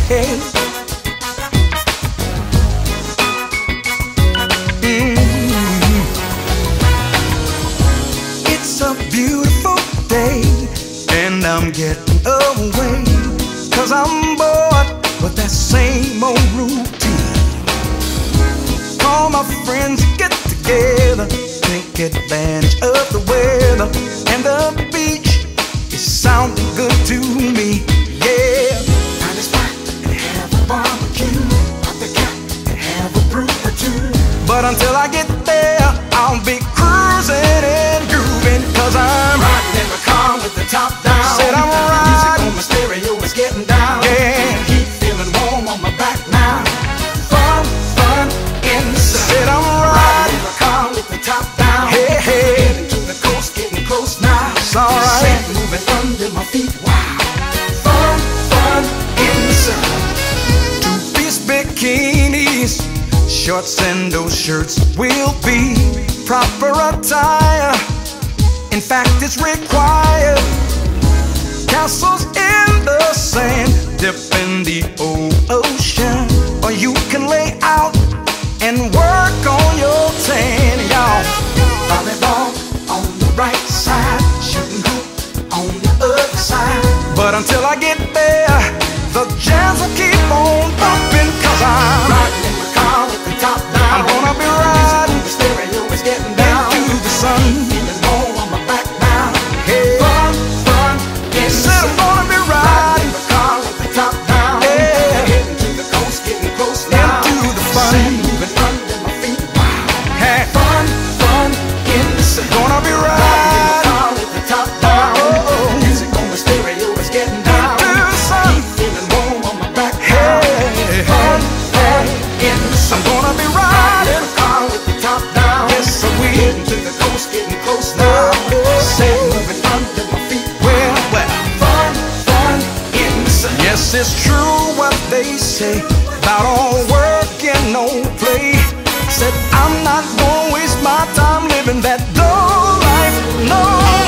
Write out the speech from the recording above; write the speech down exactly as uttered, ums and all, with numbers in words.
hey. Mm-hmm. It's a beautiful day, and I'm getting away, 'cause I'm bored with that same old routine. All my friends get together, take advantage of the weather, and the beach is sounding good to me, yeah. Find a spot and have a barbecue, pop the cat and have a brew or two. But until I get there, I'll be cruising and grooving, 'cause I'm riding in the car with the top down. Said I'm riding. Music on my stereo is getting down. Yeah. Keep feeling warm on my back now. Fun, fun in the sun. Said I'm Riding riding. in the car with the top down. Hey, hey. Heading to the coast, getting close now. It's alright. Sand moving under my feet. Wow. Fun, fun in the sun. Two-piece bikinis, shorts and those shirts will be proper attire. In fact, it's required. Castles in the sand, dip in the old ocean, or you can lay out and work on your tan, y'all. Volleyball on the right side, shooting hoop on the other side. But until I get there, the jams will keep on bumping, 'cause I'm Riding in my car with the top down. I'm gonna be Music riding on the stereo is getting down. into the sun. Feeling warm on my back now. Hey, Fun, fun in the said I'm sun. gonna be Riding riding in my car with the top down. Yeah. Heading to the coast, getting close now. into the fun. Sand moving under my feet. Wow. Hey, Fun, fun in the sun. gonna be Riding in riding the car with the top down. Oh, oh. Music on the stereo is getting down. into the sun. Keep feeling warm on my back now. Hey, Fun, fun in the sun. I'm gonna be Riding riding. in the car with the top down. Yes, I will. Getting to the coast, getting close now. Oh, oh. Sand moving under my feet. Well, well, Fun, fun in the sun. yes, it's true what they say about all work and no play. Said I'm not gonna waste my time living that dull life, no.